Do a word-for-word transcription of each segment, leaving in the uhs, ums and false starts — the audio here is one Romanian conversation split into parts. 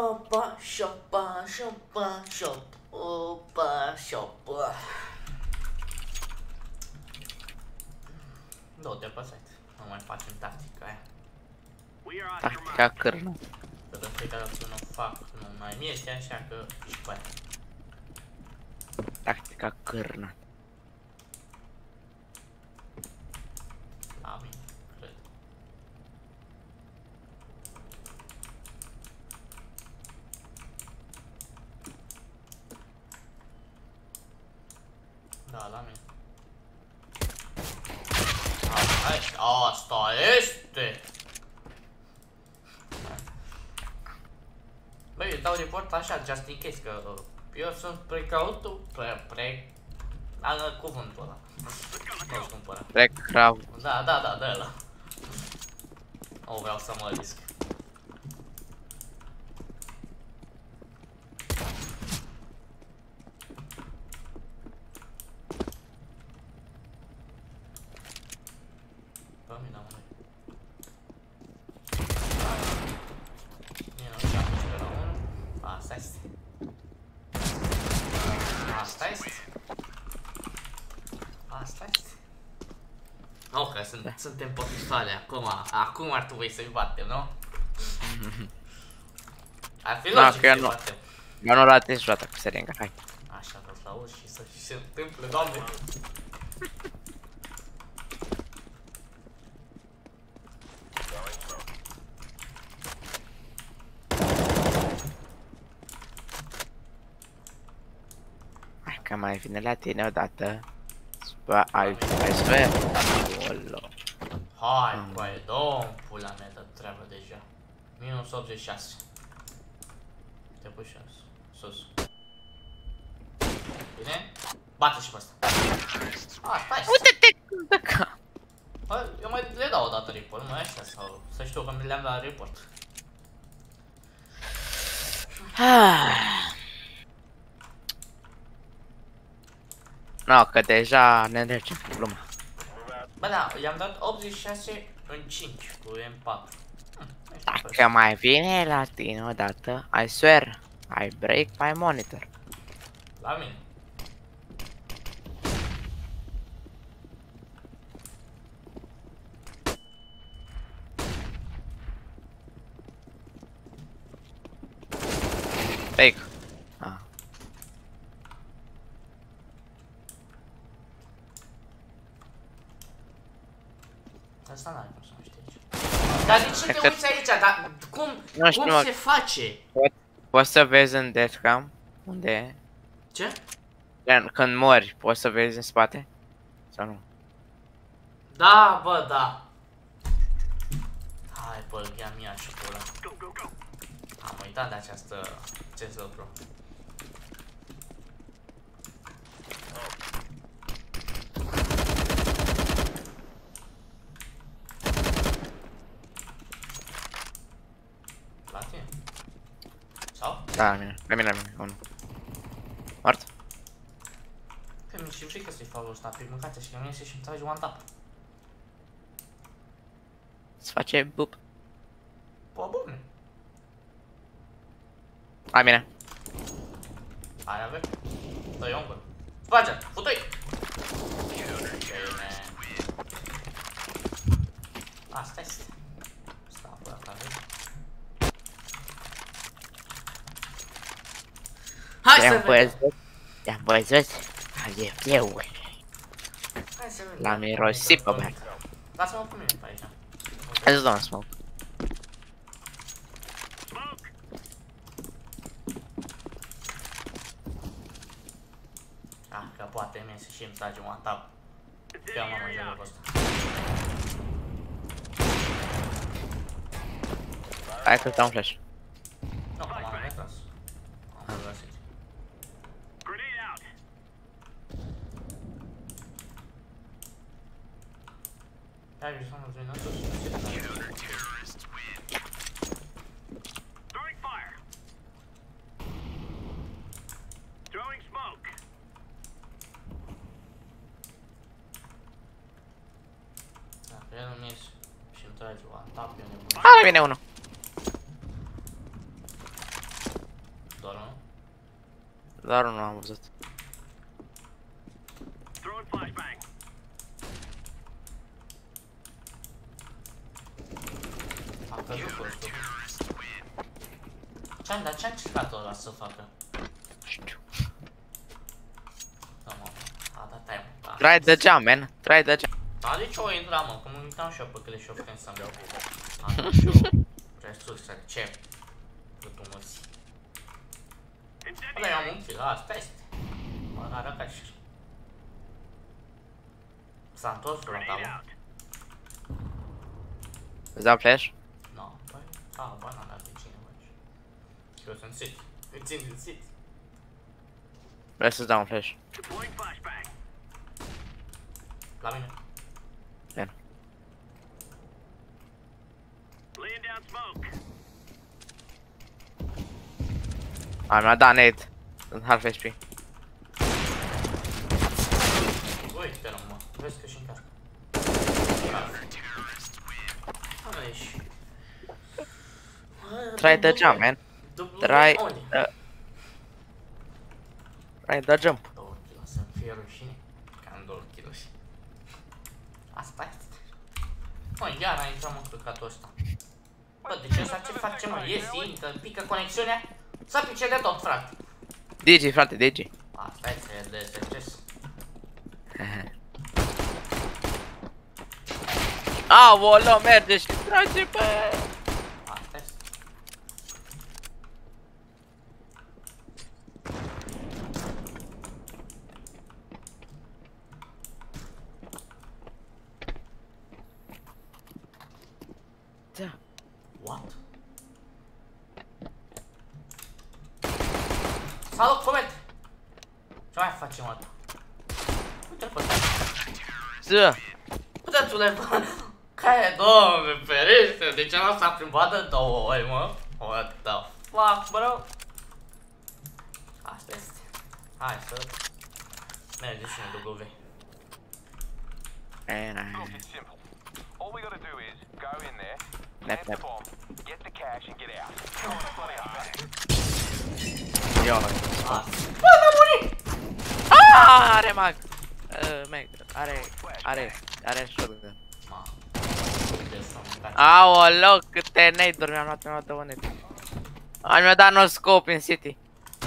Șopa, șopa, șopa, șop, opa, șopă. Du-te pe site, nu mai facem tactica aia. Tactica cârnă. Că de fiecare dată nu fac, nu mai mi este așa că și pe aia. Tactica cârnă. La mine, cred. Da, la mine. Asta este, asta este! Băi, eu dau report așa, just in case, că eu sunt precautul, pre, pre... Am cuvântul ăla. Nu știu cumpăra. Precrav. Da, da, da, de ăla. Nu vreau să mă risc. Pe mine, măi. Mie nu știu, am nici pe la unu. Asta este. Asta este. Asta este. Nu, că sunt, suntem pe pistoale acum, acum ar trebui să-i batem, nu? Ar fi logic să-i batem. Eu nu ratez jota cu seringa, hai. Așa, că să auzi și să se întâmple, doamne. Hai că mai vine la tine odată. Bă, ai, ai sper. Olo. Hai, băi, dă-mi pula mea de treabă deja. Minus optzeci și șase. Te pui și sus. Bine? Bate și pe asta. A, stai. Uite-te cum dă ca. Eu mai le dau o dată report, nu mai așa sau să știu că mi le-am dat report. No, că deja ne mergem cu gluma. Bă, da, i-am dat optzeci și șase în cinci cu M patru. Dacă mai vine la tine odată, I swear, I break my monitor. La mine. Fake. Ah. Asta n-are cum să nu știi aici. Dar de ce te uiți aici? Dar cum, Nu știu, cum mă. se face? Poți să vezi în deathcam? Unde e? Ce? Când mori, poți să vezi în spate? Sau nu? Da, bă, da. Hai, bă, ia mia și pula. Am uitat de această... acest lucru. La tine? Sau? Da, la mine, la mine, la mine, unul. Mort? Că mi-e și frică să-i fac ăsta, pe mâncate și că mi iese și-mi trage one tap. Se face bup. Pă, bune. La mine. Hai, avem. Dă-i o încă. Sparge-l, futu-i! Asta este. Asta bă, asta vezi. Hai să vedem! Te-am văzut? E eu. Hai să vedem. L-am mirosit pe băiat. Lasă-mă pe mine pe aici. Îți dau un smoke. Ah, că poate mie să și-mi trage un tap. Că am mă jocul ăsta. Hai că-ți dau un flash. Nu, că m-am retras. Am găsit. Hai, grijă să nu vin în sus. Dacă el nu ies și-mi trage one tap, eu nebun. Hai, vine unul. Doar unul am văzut. A căzut postul. Ce-am, dar ce-a încercat ăla să facă? Știu. Da, mă, a dat time. Da. Try the jump, man. Try the jump. Da, de ce o intra, mă? Că mă uitam și eu pe Clash of Clans să-mi iau. A, da, și eu resurse, ce? Cât un măsi. Bă, dar eu am un kill, asta este. Mă arată ca și... S-a întors la tabă. Îți dau flash? No, băi, a, bă, n-a dat de cine, băi. Eu sunt sit. Eu țin din sit. Vreau să-ți dau un flash. La mine. Bine. Am mai dat nade. Sunt half H P. Uite-l, mă. Vezi că și încarcă. Aici. Try the jump, man. Try the... Try the jump. Două kilo, să-mi fie rușine. Că am două kilo și... Asta este. Mă, iar a intrat, mă, căcatul ăsta. Bă, de ce ăsta ce face, mă? Iesi, intră, pică conexiunea? Să pice de tot, frate. Digi, frate, Digi. Asta este de succes. Aoleu, merge și trage, bă! Asta este. Da. What? Salut, comet! Ce mai facem, mă? Uite-l pe ăsta. Ză! Puteți-le, bă! Care, doamne, ferește! De ce n-am stat plimbat de două ori, mă? What the fuck, bro? Asta este. Hai să... Merge și ne duc V. Look, it's simple. All we gotta do is go in there, plant the bomb, get the cash and get out. Come on, bloody hell. Ia. Asta. Bă, m-a murit! Ah, are mag. Uh, mag. Are, are, are shotgun. Ma. Uite să mâncați. Aoleu, câte nade-uri mi-am luat, mi-am luat două nade. Ai mi-a dat no scope în city.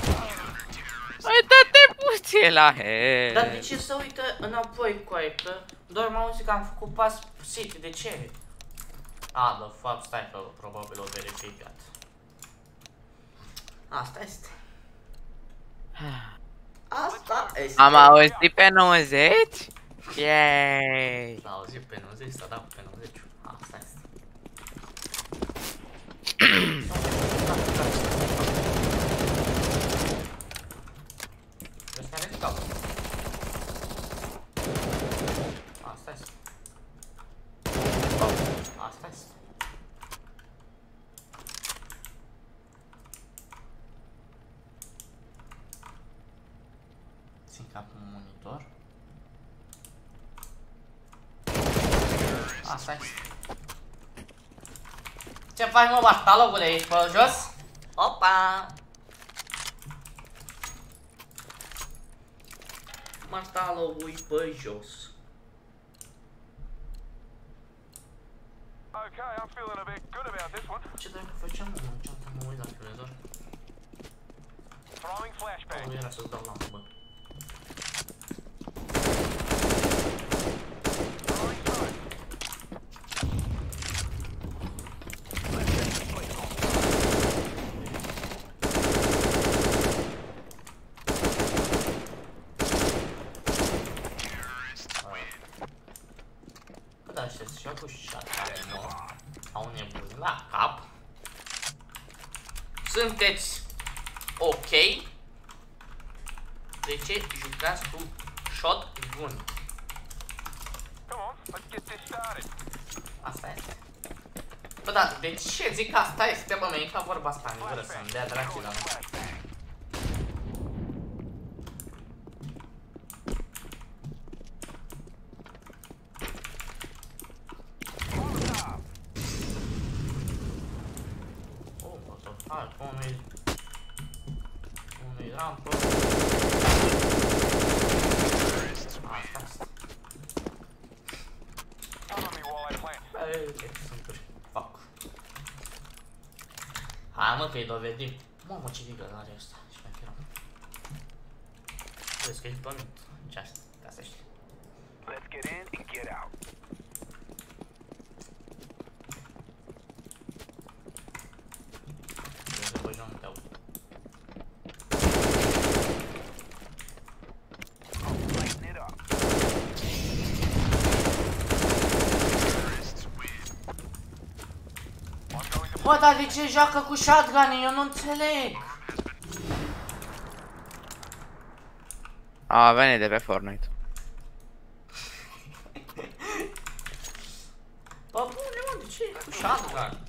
Uite-te puțin la head. Dar de ce să uită înapoi, coaie? Că doar m-am auzit că am făcut pas city, de ce? Ah, the fuck, stai că probabil o verificat. Asta este. Asta este. Am auzit pe nouăzeci? Yay! L-a auzit pe nouăzeci, s-a dat pe nouăzeci. Asta este. Ăsta are scap. Asta este. Asta este. Țin capul în monitor. Asta este. Ce faci, mă, bastalogule? Ești pe jos? Opa! Bastalogul e pe jos. Okay, I'm feeling a bit good about this one. Ce dacă făceam, mă, geanta, mă uit la televizor. Throwing flashbang. Nu era să-ți dau lampă, bă. Throwing smoke. Bă, dar ăștia și-au cu șatare, mă. Au nebuni la cap. Sunteți ok? De ce jucați cu shotgun? Come on, let's get this started. Asta este. Bă, da, de ce zic asta este, bă, mi-e ca vorba asta în gură să-mi dea dracii la mine. Oh, what the fuck, unul Nu eram prost. Asta este. Cover me while I plant. Băi, ce sunt fac. Hai mă că-i dovedim. Mamă, ce digă are ăsta. Și mai chiar. Vezi că-i pământ. Ce asta? Ca să știi. Let's get in and get out. Vezi că băjăm te-au. Lighten it up. Bă, dar de ce joacă cu shotgun? Eu nu înțeleg. A venit de pe Fortnite. Bă, bune, mă, de ce e cu shotgun?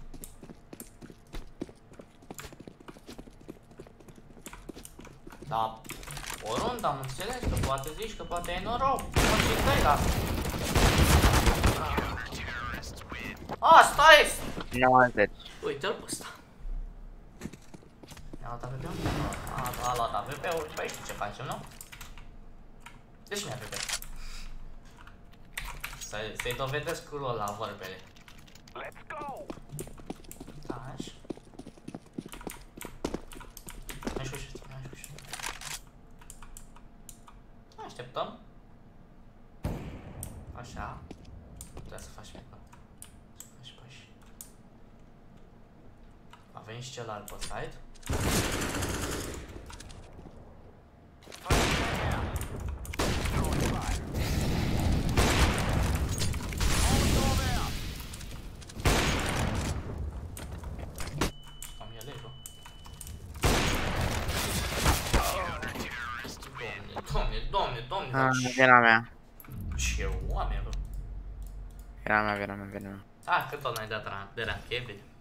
Da, oriunde am înțeles că poate zici că poate e noroc. Mă, ce crezi asta? Asta este! nouăzeci. Uite-l pe ăsta. I-a luat A V P-ul? A, a luat A V P-ul. Păi știi ce facem, nu? Deci mi-a A V P. Să-i să dovedesc curul ăla vorbele. Let's go. Da, așa. Mai șușit, mai șușit. Așteptăm. Așa. Trebuie să faci mică. Să faci pași. A venit și celălalt pe site. Cam e legă. Doamne, doamne, doamne, Ah, doamne. vina mea. Ce oameni, bă. Vina mea, vina mea, vina mea. Ah, că tot n-ai dat de rank, Kevin.